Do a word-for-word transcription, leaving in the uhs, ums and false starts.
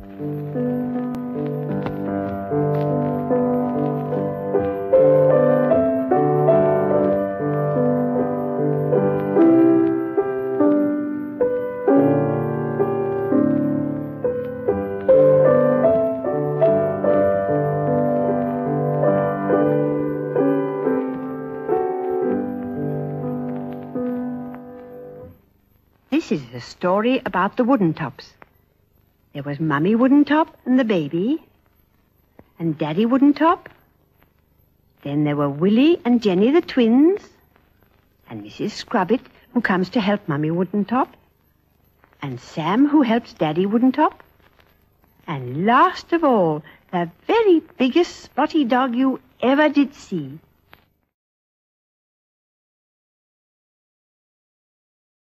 This is a story about the Woodentops. There was Mummy Woodentop and the baby, and Daddy Woodentop. Then there were Willie and Jenny the twins, and Missus Scrubbit, who comes to help Mummy Woodentop, and Sam, who helps Daddy Woodentop, and last of all, the very biggest spotty dog you ever did see.